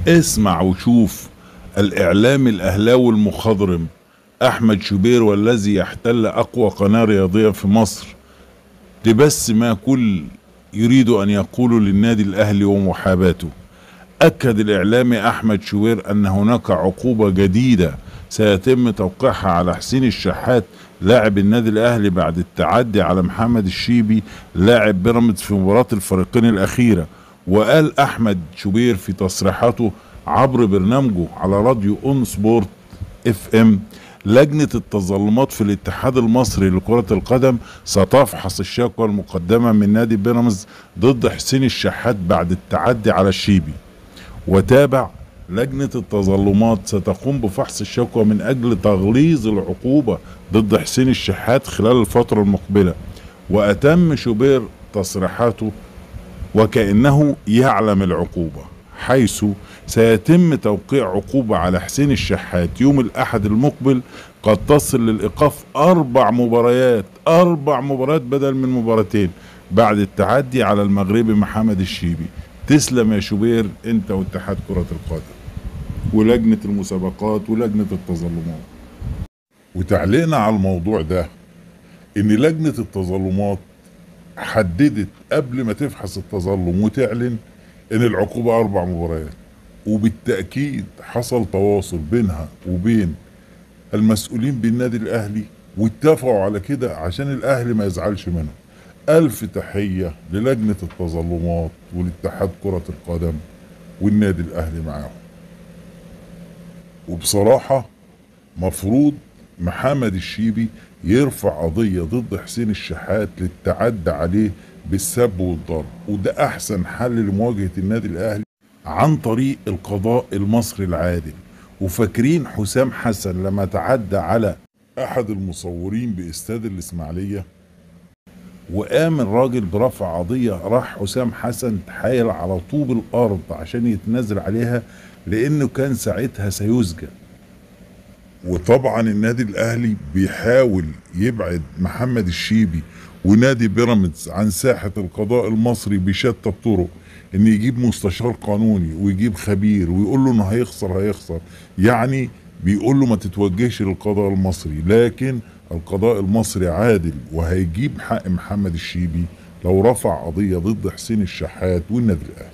اسمع وشوف. الإعلام الأهلاوي المخضرم أحمد شوبير والذي يحتل أقوى قناة رياضية في مصر لبث ما كل يريد أن يقول للنادي الأهلي ومحاباته. أكد الإعلامي أحمد شوبير أن هناك عقوبة جديدة سيتم توقيعها على حسين الشحات لاعب النادي الأهلي بعد التعدي على محمد الشيبي لاعب بيراميدز في مباراة الفريقين الأخيرة. وقال أحمد شوبير في تصريحاته عبر برنامجه على راديو اون سبورت اف ام: لجنة التظلمات في الاتحاد المصري لكرة القدم ستفحص الشكوى المقدمة من نادي بيراميدز ضد حسين الشحات بعد التعدي على الشيبي. وتابع: لجنة التظلمات ستقوم بفحص الشكوى من أجل تغليظ العقوبة ضد حسين الشحات خلال الفترة المقبلة. وأتم شوبير تصريحاته وكأنه يعلم العقوبة، حيث سيتم توقيع عقوبة على حسين الشحات يوم الأحد المقبل قد تصل للإيقاف 4 مباريات بدل من مباراتين بعد التعدي على المغربي محمد الشيبي. تسلم يا شوبير انت واتحاد كرة القدم ولجنة المسابقات ولجنة التظلمات. وتعليقنا على الموضوع ده ان لجنة التظلمات حددت قبل ما تفحص التظلم وتعلن ان العقوبة 4 مباريات، وبالتأكيد حصل تواصل بينها وبين المسؤولين بالنادي الاهلي واتفقوا على كده عشان الاهلي ما يزعلش منهم. الف تحية للجنة التظلمات والاتحاد كرة القدم والنادي الاهلي معاهم. وبصراحة مفروض محمد الشيبي يرفع قضية ضد حسين الشحات للتعدي عليه بالسب والضرب، وده احسن حل لمواجهة النادي الاهلي عن طريق القضاء المصري العادل. وفاكرين حسام حسن لما تعدى على احد المصورين باستاد الاسماعيلية وقام الراجل برفع قضية، راح حسام حسن تحايل على طوب الارض عشان يتنازل عليها لانه كان ساعتها سيسجن. وطبعا النادي الاهلي بيحاول يبعد محمد الشيبي ونادي بيراميدز عن ساحة القضاء المصري بشتى الطرق، ان يجيب مستشار قانوني ويجيب خبير ويقول له انه هيخسر، يعني بيقول له ما تتوجهش للقضاء المصري. لكن القضاء المصري عادل وهيجيب حق محمد الشيبي لو رفع قضية ضد حسين الشحات والنادي الاهلي.